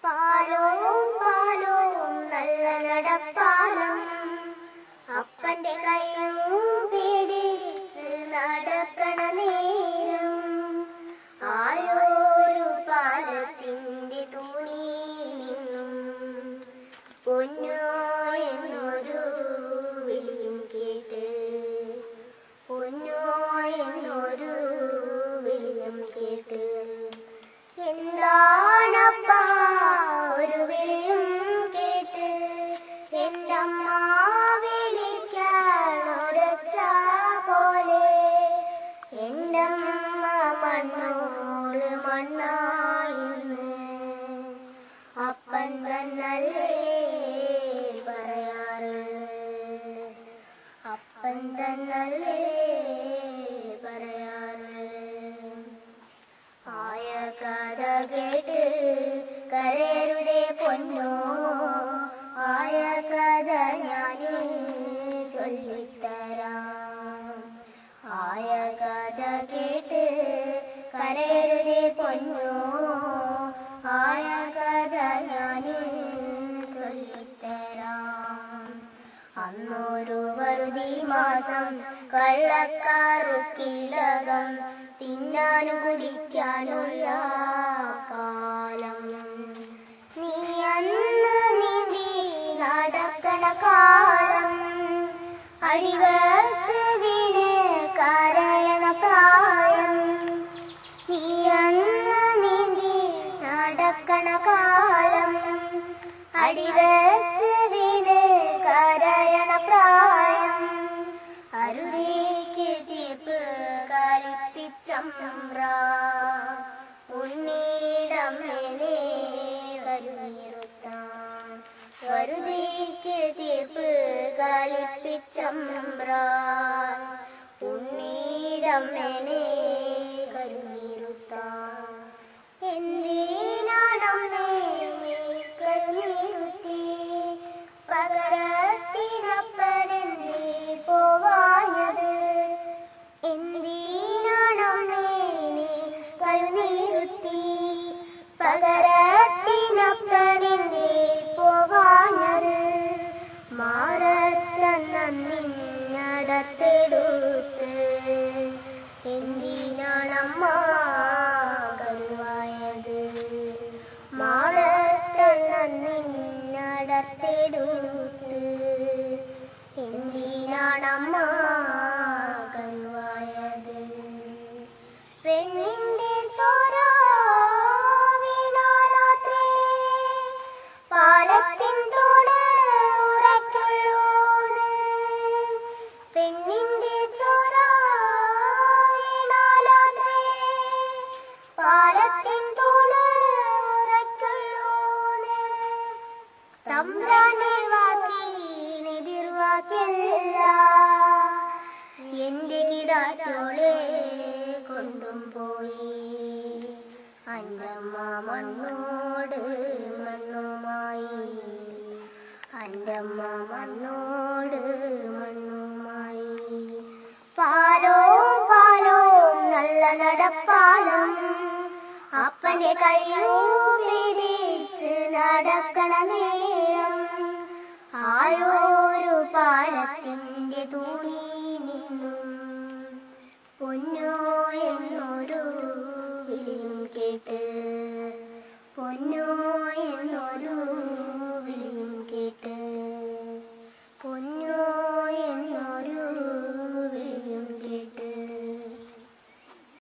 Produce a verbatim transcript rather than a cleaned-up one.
പാലോം പാലോം നല്ല നടപ്പാലം അപ്പന്റെ കയ്യും പിടിച്ച് നടക്കണ നേരം ആയോരു പാലത്തിന്റെ തുണി നിന്നും പൊന്നോ എന്നൊരു വിളിയും കേട്ട് പൊന്നോ എന്നൊരു വിളിയും കേട്ട് എന്താണപ്പാ ഒരു വിളിയും കേട്ട് എൻ്റെ അമ്മ വിളിക്കാനൊരച്ച പോലെ എൻ്റെ അമ്മ മണ്ണോട് മണ്ണായിന്ന് അപ്പൻ തന്നല്ലേ പറയാറുള്ളത് അപ്പൻ തന്നല്ലേ പറയാറുള്ളത് ആയ കഥ കേട്ട് കരയരുതേ പൊന്നോ ആയ കഥ ഞാന് ചൊല്ലിത്തരാം ആയ കഥ കേട്ട് കരയരുതേ പൊന്നോ ആയ കഥ ഞാന് ചൊല്ലിത്തരാം അന്നൊരു വറുതി മാസം കള്ളക്കാറുക്കിലകം തിന്നാനും കുടിക്കാനുള്ള കാലം നീ അന്ന് നീന്തി നടക്കണ കാലം അടിവച്ച് വീണ് കരയണ പ്രായം നീ അന്ന് നീന്തി നടക്കണ കാലം അടിവച്ച് വീണ് കരയണ പ്രായം അരുതേക്ക് തീർപ്പ് കലിപ്പിച്ചമ്പ്ര ഉണ്ണീടമ്മനെ വരുന്നിരുത്താൻ വരുതേക്ക് തീർപ്പ് കലിപ്പിച്ചമ്പ്ര ഉണ്ണീടമ്മനെ കരുന്നിരുത്താൻ എന്തിനാണമ്മേ കരുന്നിരുത്തി പകരത്തിനപ്പനെന്തീ പോവാഞ്ഞത് എന്തിനാണമ്മേ കരുന്നിരുത്തി പകരത്തിനപ്പനെന്തീ പോവാഞ്ഞത് മാറത്തന്നിന്നടത്തെടുത്ത് എന്തിനാണമ്മ കരുവായത് മാറത്തന്നിന്നടത്തെടുത്ത് എന്തിനാണമ്മ കരുവായത് പെണ്ണിന്റെ ചോര വീണാലാത്രേ പാലത്തിൻ തോട് ഉറക്കുള്ളൂന്ന് പെണ്ണിന്റെ ചോര വീണാലാത്രേ പാലത്തിൻ തോട് ഉറക്കുള്ളൂന്ന് തമ്പ്രാനെ വാക്കിനെതിർവാക്കല്ല എന്റെ കിടാത്തോളെ കൊണ്ടും പോയി അൻ്റമ്മ മണ്ണോട് മണ്ണുമായി അൻ്റമ്മ മണ്ണോട് മണ്ണുമായി പാലോ പാലോ നല്ല നടപ്പാലം അപ്പന്റെ കയ്യൂ പിടിച്ച് നടക്കണ നേരം ആയോരു പാലത്തിന്റെ തുണി നിന്നും പൊന്നോ എന്നൊരു വിളിയും കേട്ട് പൊന്നോ